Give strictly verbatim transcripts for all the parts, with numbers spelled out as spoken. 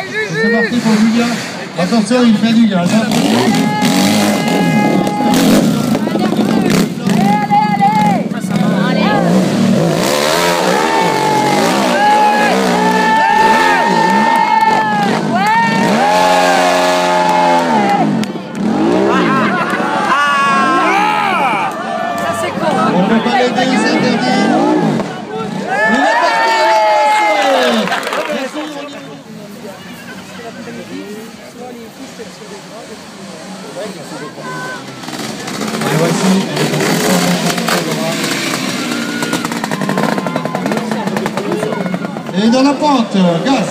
C'est parti pour Julien. Attention, il fait du gaz. Hein. On peut pas l'aider, c'est interdit. Il est parti. Et voici. Et dans la pente, gaz.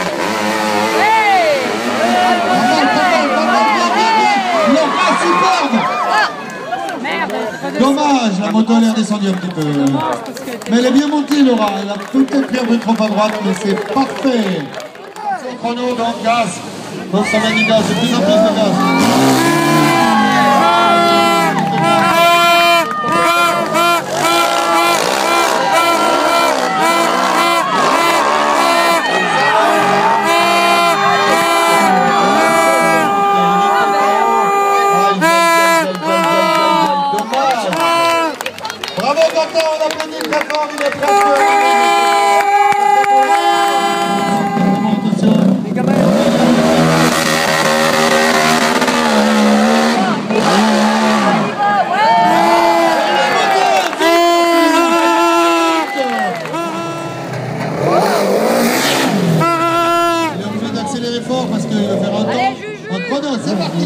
Dommage, la moto elle est redescendue un petit peu. Mais elle est bien montée, Laura. Elle a peut-être pris un peu trop à droite, mais c'est parfait. Son chrono, donc gaz. Donc ça va du gaz, de plus en plus de gaz. Bravo Quentin, on applaudit très fort, il est presque... Il est obligé d'accélérer fort parce qu'il va faire un temps. Un chrono, c'est parti.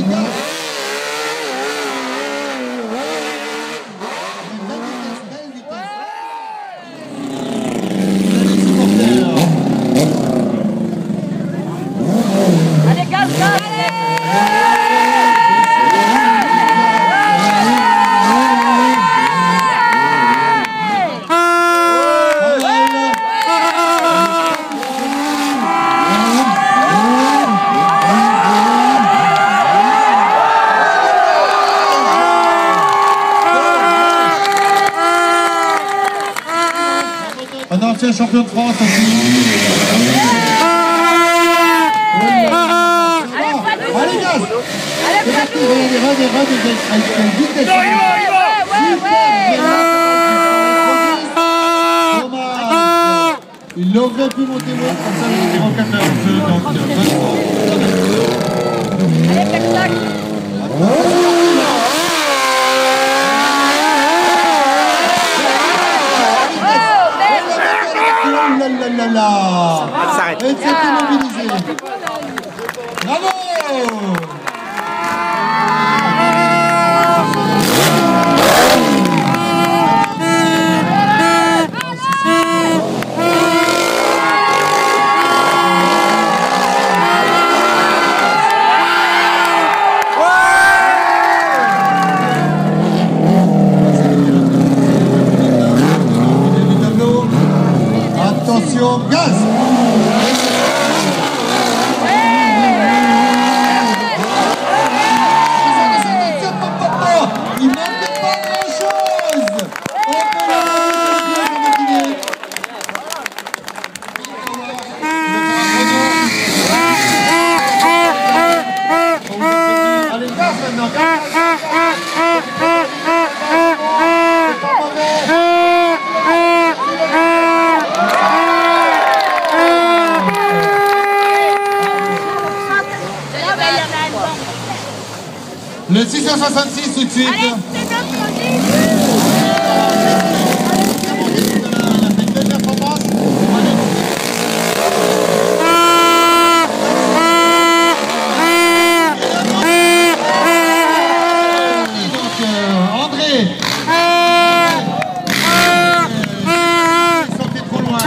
Un ancien champion de France aussi. Allez, gaz! C'est parti, regardez, regardez, regardez, à quelle vitesse! Non, il va, il va! Dommage! Il aurait pu monter loin, comme ça, il était en quatorze, donc Allez, tac-tac! là là là. Elle s'arrête. Elle s'est immobilisée. Bravo. Attention, gaz! Il manque pas grand-chose! On peut allez, gaz maintenant! Le six cent soixante-six tout de suite. Allez, c'est notre produit. Il a fait une belle performance. Donc euh, André. Il sortait trop loin.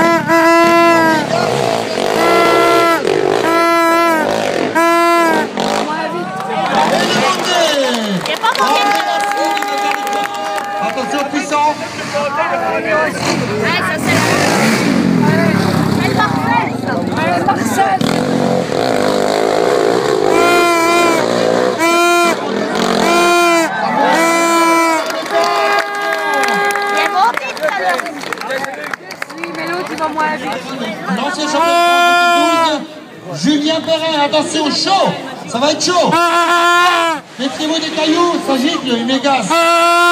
Attention puissant. Ouais, ça c'est elle Marcel, ça. Ouais, Marcel. Il est monté tout à l'heure. Oui, mais l'autre il va moins vite. L'ancien champion de France deux mille douze. Julien Perrin, attention, chaud. Ça va être chaud. Méfiez-vous des cailloux, ça gicle, une mégasse.